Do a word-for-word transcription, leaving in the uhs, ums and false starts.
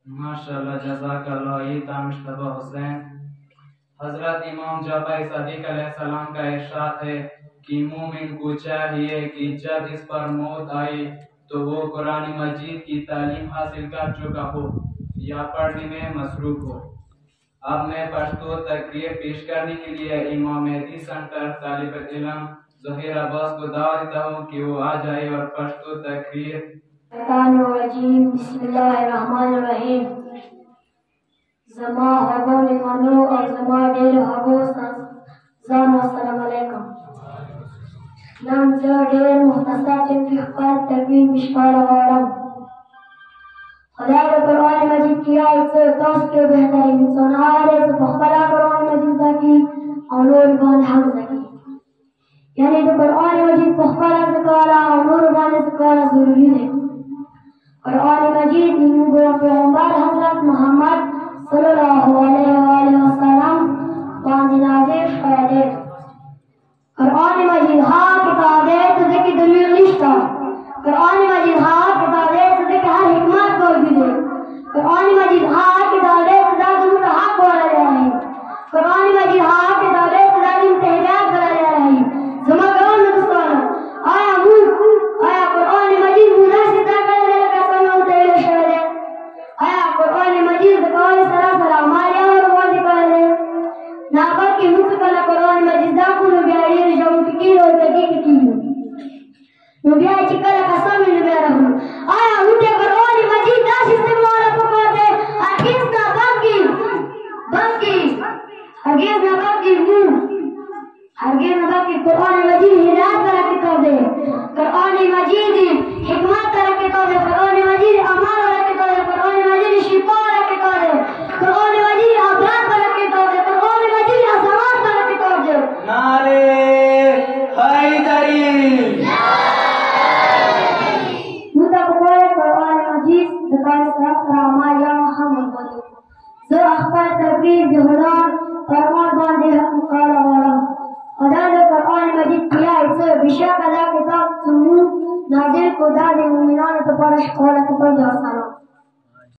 माशाल्लाह, जज़ाकल्लाह। ये था मुश्तबा हुसैन। हजरत इमाम जाफर सदीक अलैहिस्सलाम का इरशाद है कि मोमिन को चाहिए कि जब इस पर मौत आए तो वो कुरान मजीद की तालीम हासिल कर चुका हो या पढ़ने में मसरूफ हो। अब मैं पश्तो तकरीर पेश करने के लिए इमाम मेहदी सेंटर तालिब इल्म ज़हीर अब्बास को दावत देता हूँ कि वो आ जाए और पश्तो तकरीर। बिस्मिल्लाहिर्रहमानिर्रहीम। ज़मा हगो लिमानो और ज़मा डेर हगो ज़ानो अस्सलाम अलैकुम। नाम जो डेर मुख्तसर जिनकी खबर तकरीर मिशकार औरम खुदा के कुरान मजीद की आयत से दस के बेहतरीन सुनारे से बखबरा कुरान मजीद की और बान हम की यानी तो कुरान मजीद बखबरा से करा और बान से करा जरूरी है। कुरान मजीद निगो पैगंबर हजरत मोहम्मद सल्लल्लाहु अलैहि वसल्लम बान नाज़िल फैले कुरान मजीद हाँ किताब है तो देखिए दलील निष्ठा कुरान मजीद हाँ किताब है तो देखिए हर हिकमत मौजूद है। कुरान मजीद हाँ किताब है तो दादू का हक बोला जा रहा है। कुरान मजीद हाँ किताब है तो दादू का हिदायत बोला जा रहा है। जमागान दोस्तों आया मुंह आया कुरान मजीद मुझे सीधा कर देने का समय उतारे शहर आया कुरान मजीद कौन सरा सरा हमारे और वो निकल रहे नाबर की मुझ कला कुरान मजीद दा को बिहारी जो की रो तकी की नबिया चिकला कसम में मेरा हूं आया उठे कुरान मजीद दा सिस्टम वाला पकड़ दे हकीम ना बाकी बाकी हकीम ना बाकी मुंह हकीम ना बाकी कुरान मजीद हिदायत करा के कर दे कुरान मजीद हिकमत करा के कर दे कुरान मजीद अमल करा के कर दे कुरान मजीद शिफा करा के कर दे कुरान मजीद आजाद करा के कर दे कुरान मजीद आजाद करा के कर दे। नारे हैदरी मुद्दा कोई कुरान मजीद दुकान साफ रामाया मोहम्मद जो अखबार तकबीर जहरान फरमान बांधे हम काला वाला खुदा ने कुरान मजीद किया इसे विशा कला किताब सुनू नाजिल खुदा ने मुमिनान तो परश खोला के पर